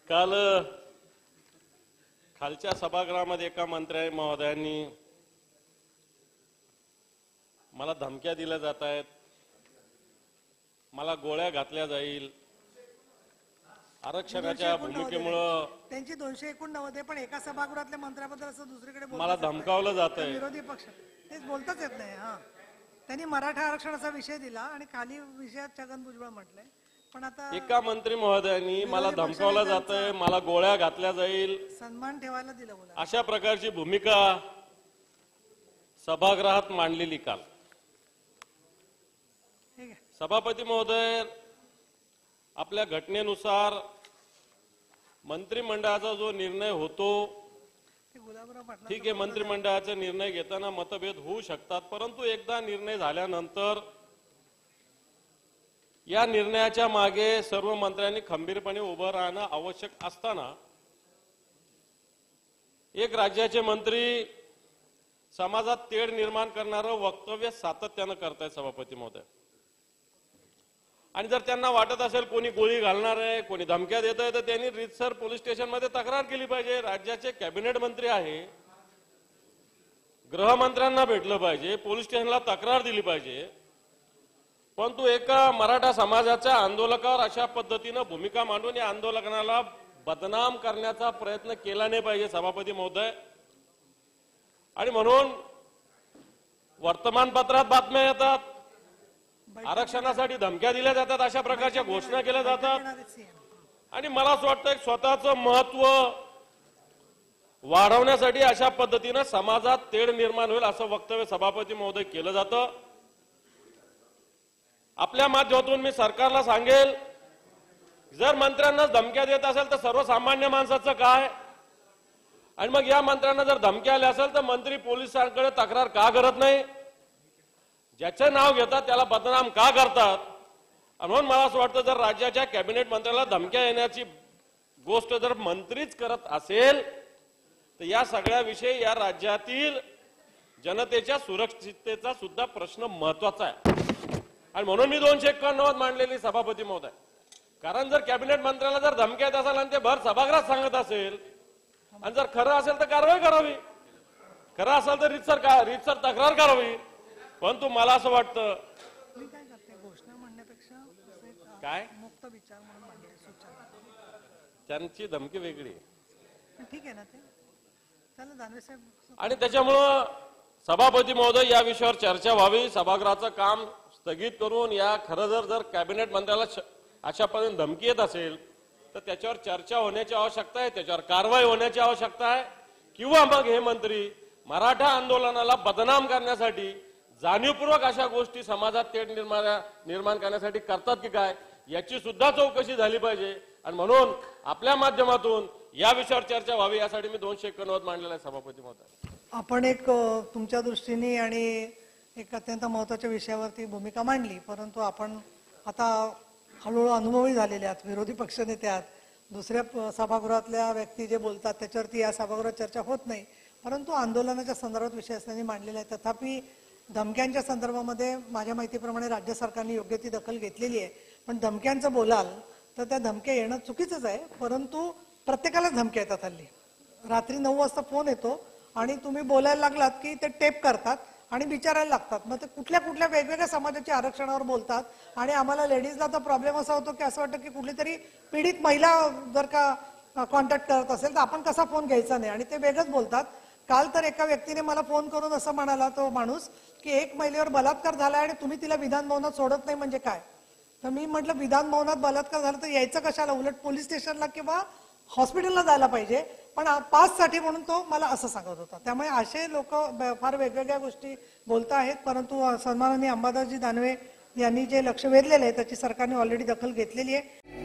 काल खालच्या सभागृहामध्ये एका मंत्री महोदयांनी मला धमक्या दिल्या जात आहेत, मला गोळ्या घातल्या जाईल, आरक्षणाच्या भूमिकेमुळे त्यांची 289 पण एका सभागृहातल्या मंत्र्याबद्दल असं दुसरीकडे मला धमकावलं जात आहे। विरोधी पक्ष तेच बोलताच येत नाही। त्यांनी मराठा आरक्षणाचा विषय दिला आणि खाली विषयात छगन भुजबळ म्हटले, पण आता एका मंत्री महोदयांनी मला धमकावलं जात आहे, मला गोळ्या घातल्या जाईल, सन्मान ठेवायला दिला बोला, अशा प्रकारची भूमिका सभागृहात मांडलेली काल। ठीक आहे, सभापती महोदय, आपल्या घटनेनुसार मंत्रिमंडळाचा जो निर्णय होतो ते गुलाबराव पाटला ठीक आहे, मंत्रिमंडळाचे निर्णय घेताना मतभेद होऊ शकतात, परंतु एकदा निर्णय झाल्यानंतर या निर्णयाच्या मागे सर्व मंत्र्यांनी खंबीरपणे उभं राहणं आवश्यक असताना एक राज्याचे मंत्री समाजात तेढ निर्माण करणारं वक्तव्य सातत्यानं करतायत सभापती महोदय। आणि जर त्यांना वाटत असेल कोणी गोळी घालणार आहे, कोणी धमक्या देत आहे, तर त्यांनी रीतसर पोलीस स्टेशनमध्ये तक्रार केली पाहिजे। राज्याचे कॅबिनेट मंत्री आहे, गृहमंत्र्यांना भेटलं पाहिजे, पोलीस स्टेशनला तक्रार दिली पाहिजे, परंतु एका मराठा समाजाच्या आंदोलकावर अशा पद्धतीनं भूमिका मांडून या आंदोलनाला बदनाम करण्याचा प्रयत्न केला नाही पाहिजे सभापती महोदय। आणि म्हणून वर्तमानपत्रात बातम्या येतात, आरक्षणासाठी धमक्या दिल्या जातात, अशा प्रकारच्या घोषणा केल्या जातात आणि मला असं वाटतं एक स्वतःचं महत्व वाढवण्यासाठी अशा पद्धतीनं समाजात तेढ निर्माण होईल असं वक्तव्य सभापती महोदय केलं जातं। आपल्या माध्यमातून मी सरकारला सांगेल, जर मंत्र्यांना धमक्या देत असेल तर सर्वसामान्य माणसाचं काय, आणि मग या मंत्र्यांना जर धमक्या आल्या असेल तर मंत्री पोलिसांकडे तक्रार का करत नाही, ज्याचं नाव घेतात त्याला बदनाम का करतात। म्हणून मला असं वाटतं जर राज्याच्या कॅबिनेट मंत्र्याला धमक्या येण्याची गोष्ट जर मंत्रीच करत असेल तर या सगळ्या विषयी या राज्यातील जनतेच्या सुरक्षिततेचा सुद्धा प्रश्न महत्वाचा आहे। आणि म्हणून मी 291 मांडलेली सभापती महोदय, कारण जर कॅबिनेट मंत्र्याला जर धमक्या येत असेल आणि ते भर सभागृहात सांगत असेल आणि जर खरं असेल तर कारवाई करावी, खरं असेल तर रीतसर तक्रार करावी। परंतु मला असं वाटतं मी काय करते, घोषणा म्हणण्यापेक्षा काय मुक्त विचार म्हणून मांडले सूचना, त्यांची धमकी वेगळी ठीक आहे ना, ते त्याला दानवे साहेब। आणि त्याच्यामुळं सभापती महोदय या विषयावर चर्चा व्हावी, सभागृहाचं काम स्थगित करून या खरं जर कॅबिनेट मंत्र्याला अशा पद्धतीने धमकी येत असेल तर त्याच्यावर चर्चा होण्याची आवश्यकता आहे, त्याच्यावर कारवाई होण्याची आवश्यकता आहे, किंवा मग हे मंत्री मराठा आंदोलनाला बदनाम करण्यासाठी जाणीवपूर्वक अशा गोष्टी समाजात तेढ निर्माण करण्यासाठी करतात की काय याची सुद्धा चौकशी झाली पाहिजे। आणि म्हणून आपल्या माध्यमातून या विषयावर चर्चा व्हावी यासाठी मी 291 मांडलेला आहे सभापती महोदय। आपण एक तुमच्या दृष्टीने आणि एक अत्यंत महत्त्वाच्या विषयावरती भूमिका मांडली, परंतु आपण आता हळूहळू अनुभवी झालेले आहात, विरोधी पक्षनेते आहात, दुसऱ्या सभागृहातल्या व्यक्ती जे बोलतात त्याच्यावरती या सभागृहात चर्चा होत नाही, परंतु आंदोलनाच्या संदर्भात विषय असल्याने मांडलेला आहे। तथापि धमक्यांच्या संदर्भामध्ये माझ्या माहितीप्रमाणे राज्य सरकारने योग्य ती दखल घेतलेली आहे, पण धमक्यांचं बोलाल तर त्या धमक्या येणं चुकीचंच आहे, परंतु प्रत्येकाला धमक्या येतात हल्ली। रात्री 9 वाजता फोन येतो आणि तुम्ही बोलायला लागलात की ते टेप करतात आणि विचारायला लागतात, मग ते कुठल्या कुठल्या वेगवेगळ्या समाजाच्या आरक्षणावर बोलतात आणि आम्हाला लेडीजला तर प्रॉब्लेम असा होतो की असं वाटतं की कुठली तरी पीडित महिला जर का कॉन्टॅक्ट करत असेल तर आपण कसा फोन घ्यायचा नाही, आणि ते वेगळंच बोलतात। काल तर एका व्यक्तीने मला फोन करून असं म्हणाला तो माणूस की एक महिलेवर बलात्कार झालाय आणि तुम्ही तिला विधान भवनात सोडत नाही म्हणजे काय। तर मी म्हटलं विधान भवनात बलात्कार झाला तर यायचं कशाला, उलट पोलीस स्टेशनला किंवा हॉस्पिटलला जायला पाहिजे, पण पाससाठी म्हणून तो मला असं सांगत होता। त्यामुळे असे लोक फार वेगवेगळ्या गोष्टी बोलत आहेत, परंतु सन्माननीय अंबादासजी दानवे यांनी जे लक्ष वेधलेलं आहे त्याची सरकारने ऑलरेडी दखल घेतलेली आहे।